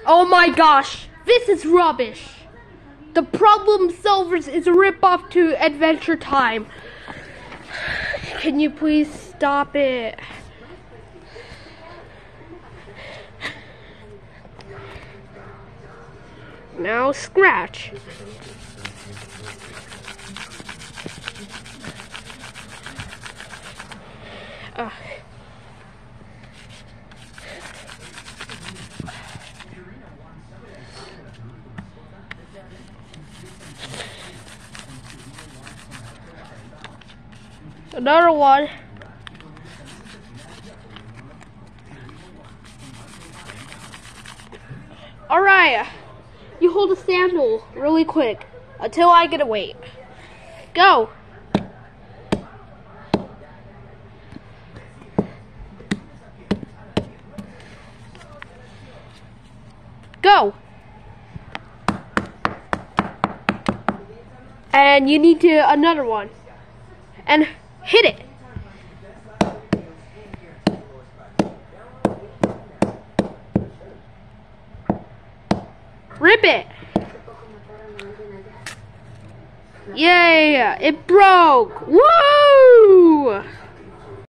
Oh my gosh, this is rubbish. The problem Solverz is a ripoff to Adventure Time. Can you please stop it? Now scratch. Another one. Alright, you hold a sandal really quick until I get a weight. Go. Go. And you need to another one. And hit it. Rip it. Yeah, it broke. Whoa!